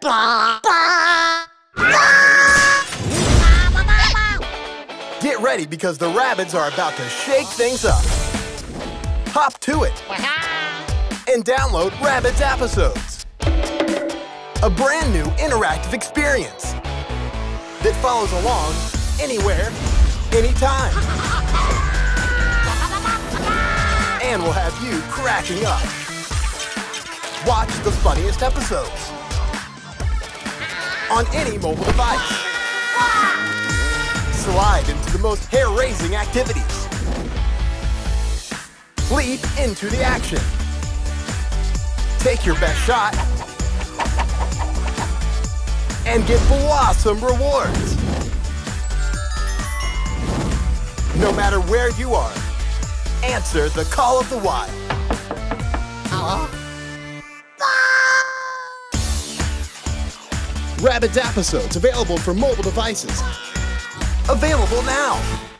Get ready because the Rabbids are about to shake things up. Hop to it and download Rabbids Appisodes, a brand new interactive experience that follows along anywhere, anytime, and will have you cracking up. Watch the funniest episodes on any mobile device. Slide into the most hair-raising activities. Leap into the action. Take your best shot and get blossom rewards. No matter where you are, answer the call of the wild. Rabbids Appisodes available for mobile devices. Available now.